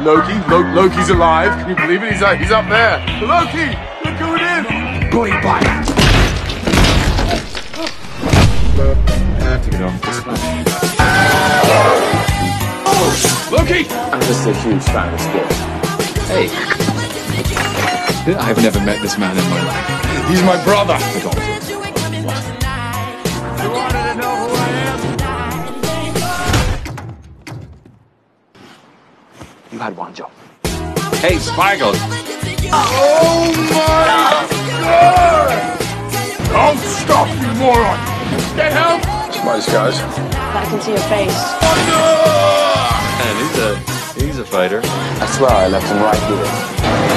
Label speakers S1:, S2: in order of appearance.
S1: Loki's alive. Can you believe it? He's up there. Loki, look who it is. Boy, bye. I have to get off this one. Oh, Loki!
S2: I'm just a huge fan of sports.
S3: Hey. I've never met this man in my life.
S1: He's my brother.
S2: I got it.
S1: You wanted to know who I am?
S2: You had one job.
S3: Hey, Sparkles.
S1: Oh my God! Don't stop, you moron! Get help!
S2: Smartest guys.
S4: I can see your face.
S3: Man, he's a fighter.
S2: I swear I left him right here.